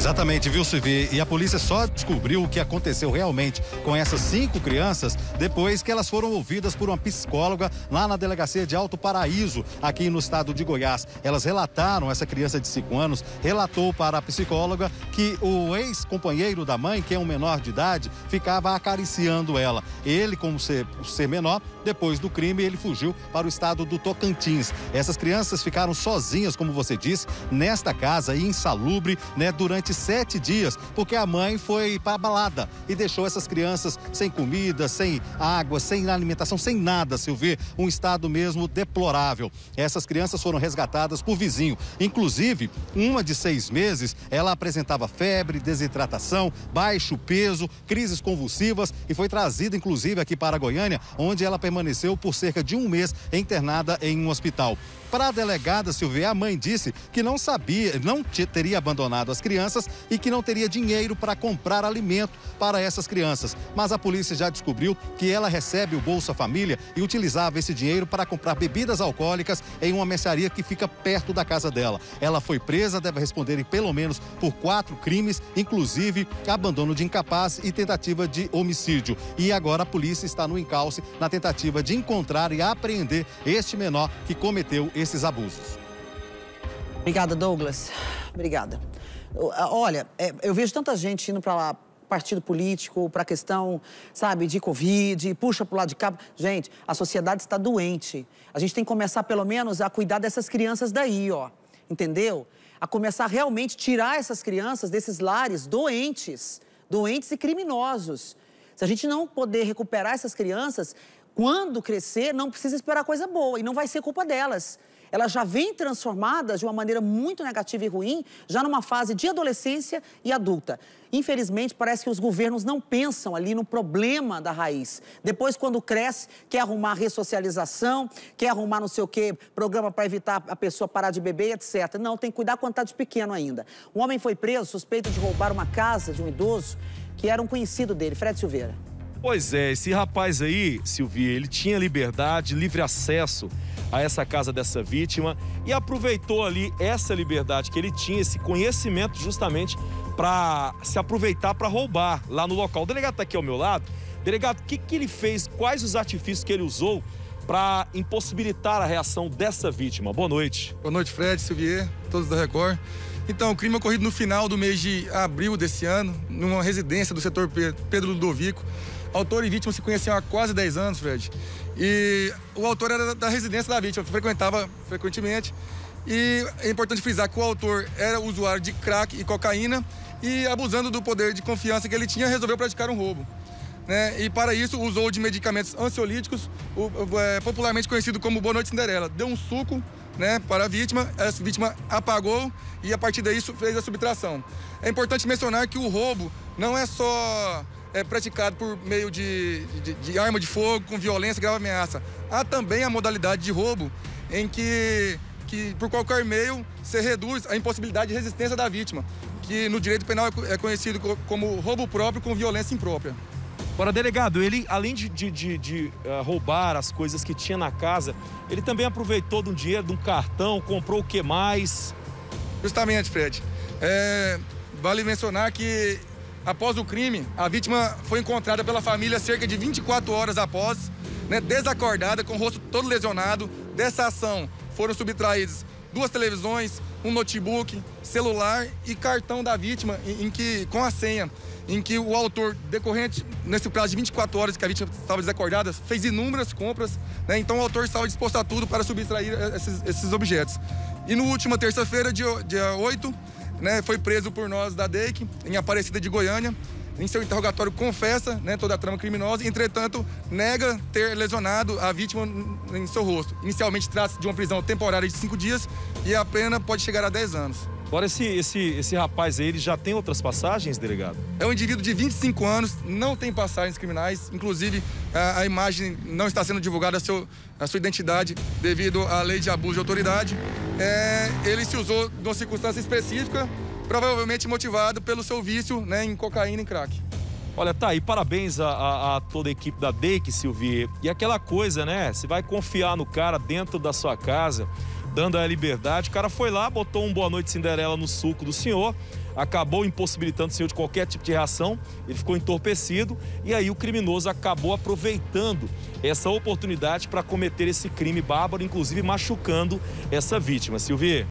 Exatamente, viu, Silvi? E a polícia só descobriu o que aconteceu realmente com essas 5 crianças depois que elas foram ouvidas por uma psicóloga lá na delegacia de Alto Paraíso, aqui no estado de Goiás. Elas relataram, essa criança de 5 anos, relatou para a psicóloga que o ex-companheiro da mãe, que é um menor de idade, ficava acariciando ela. Ele, como ser menor, depois do crime, ele fugiu para o estado do Tocantins. Essas crianças ficaram sozinhas, como você disse, nesta casa insalubre, né, durante 7 dias, porque a mãe foi para a balada e deixou essas crianças sem comida, sem água, sem alimentação, sem nada, Silvia, um estado mesmo deplorável. Essas crianças foram resgatadas por vizinho. Inclusive, uma de 6 meses, ela apresentava febre, desidratação, baixo peso, crises convulsivas e foi trazida, inclusive, aqui para Goiânia, onde ela permaneceu por cerca de 1 mês internada em um hospital. Para a delegada, Silvia, a mãe disse que não sabia, não teria abandonado as crianças e que não teria dinheiro para comprar alimento para essas crianças. Mas a polícia já descobriu que ela recebe o Bolsa Família e utilizava esse dinheiro para comprar bebidas alcoólicas em uma mercearia que fica perto da casa dela. Ela foi presa, deve responder pelo menos por 4 crimes, inclusive abandono de incapaz e tentativa de homicídio. E agora a polícia está no encalce na tentativa de encontrar e apreender este menor que cometeu esses abusos. Obrigada, Douglas. Obrigada. Olha, eu vejo tanta gente indo para lá, partido político, para a questão, sabe, de Covid, puxa para o lado de cá. Gente, a sociedade está doente. A gente tem que começar, pelo menos, a cuidar dessas crianças daí, ó. Entendeu? A começar a realmente tirar essas crianças desses lares doentes e criminosos. Se a gente não poder recuperar essas crianças, quando crescer, não precisa esperar coisa boa e não vai ser culpa delas. Elas já vêm transformadas de uma maneira muito negativa e ruim, já numa fase de adolescência e adulta. Infelizmente, parece que os governos não pensam ali no problema da raiz. Depois, quando cresce, quer arrumar ressocialização, quer arrumar não sei o quê, programa para evitar a pessoa parar de beber, etc. Não, tem que cuidar quando está de pequeno ainda. Um homem foi preso, suspeito de roubar uma casa de um idoso que era um conhecido dele, Fred Silveira. Pois é, esse rapaz aí, Silvia, ele tinha liberdade, livre acesso a essa casa dessa vítima e aproveitou ali essa liberdade que ele tinha, esse conhecimento justamente para se aproveitar para roubar lá no local. O delegado está aqui ao meu lado. Delegado, o que ele fez, quais os artifícios que ele usou para impossibilitar a reação dessa vítima? Boa noite. Boa noite, Fred, Silvier, todos da Record. Então, o crime ocorrido no final do mês de abril desse ano, numa residência do setor Pedro Ludovico. Autor e vítima se conheciam há quase 10 anos, Fred. E o autor era da residência da vítima, frequentava frequentemente. E é importante frisar que o autor era usuário de crack e cocaína e, abusando do poder de confiança que ele tinha, resolveu praticar um roubo. Né? E, para isso, usou de medicamentos ansiolíticos, popularmente conhecido como Boa Noite Cinderela. Deu um suco, né, para a vítima, essa vítima apagou e, a partir daí, fez a subtração. É importante mencionar que o roubo não é só praticado por meio de arma de fogo, com violência, grave ameaça. Há também a modalidade de roubo em que por qualquer meio se reduz a impossibilidade de resistência da vítima, que no direito penal é conhecido como roubo próprio com violência imprópria. Agora, delegado, ele, além de roubar as coisas que tinha na casa, ele também aproveitou de um dinheiro, de um cartão, comprou o que mais? Justamente, Fred. Vale mencionar que, após o crime, a vítima foi encontrada pela família cerca de 24 horas após, né, desacordada, com o rosto todo lesionado. Dessa ação foram subtraídas 2 televisões, um notebook, celular e cartão da vítima, com a senha, em que o autor, decorrente nesse prazo de 24 horas que a vítima estava desacordada, fez inúmeras compras, né? Então o autor estava disposto a tudo para subtrair esses objetos. E no última terça-feira, dia 8, né, foi preso por nós da DEIC, em Aparecida de Goiânia. Em seu interrogatório confessa, né, toda a trama criminosa, entretanto nega ter lesionado a vítima em seu rosto. Inicialmente trata-se de uma prisão temporária de 5 dias e a pena pode chegar a 10 anos. Agora, esse rapaz aí, ele já tem outras passagens, delegado? É um indivíduo de 25 anos, não tem passagens criminais, inclusive a imagem não está sendo divulgada, a sua identidade, devido à lei de abuso de autoridade. Ele se usou de uma circunstância específica, provavelmente motivado pelo seu vício, né, em cocaína e crack. Olha, tá aí, parabéns a toda a equipe da DEIC, Silvia. E aquela coisa, né, você vai confiar no cara dentro da sua casa, dando a liberdade. O cara foi lá, botou um Boa Noite Cinderela no suco do senhor, acabou impossibilitando o senhor de qualquer tipo de reação, ele ficou entorpecido e aí o criminoso acabou aproveitando essa oportunidade para cometer esse crime bárbaro, inclusive machucando essa vítima. Silvia.